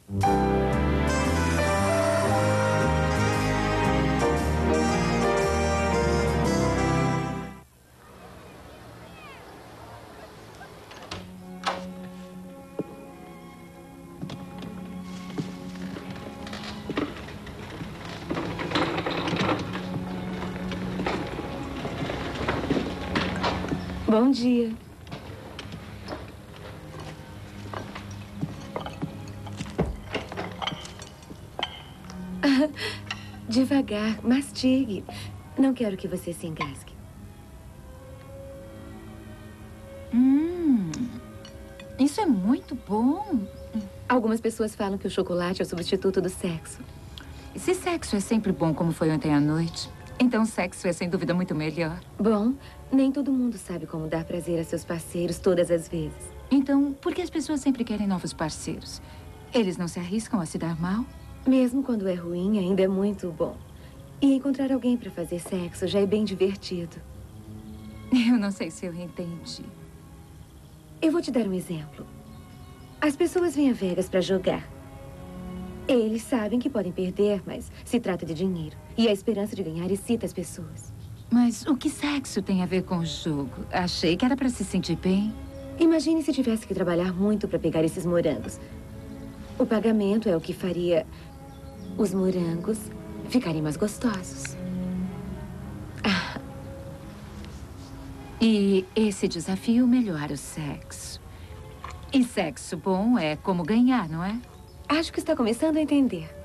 Bom dia. Devagar, mastigue. Não quero que você se engasgue. Isso é muito bom. Algumas pessoas falam que o chocolate é o substituto do sexo. Se sexo é sempre bom como foi ontem à noite, então sexo é sem dúvida muito melhor. Bom, nem todo mundo sabe como dar prazer a seus parceiros todas as vezes. Então, por que as pessoas sempre querem novos parceiros? Eles não se arriscam a se dar mal? Mesmo quando é ruim, ainda é muito bom. E encontrar alguém para fazer sexo já é bem divertido. Eu não sei se eu entendi. Eu vou te dar um exemplo. As pessoas vêm a Vegas para jogar. Eles sabem que podem perder, mas se trata de dinheiro. E a esperança de ganhar excita as pessoas. Mas o que sexo tem a ver com o jogo? Achei que era para se sentir bem. Imagine se tivesse que trabalhar muito para pegar esses morangos. O pagamento é o que faria os morangos ficarem mais gostosos. E esse desafio melhora o sexo. E sexo bom é como ganhar, não é? Acho que está começando a entender.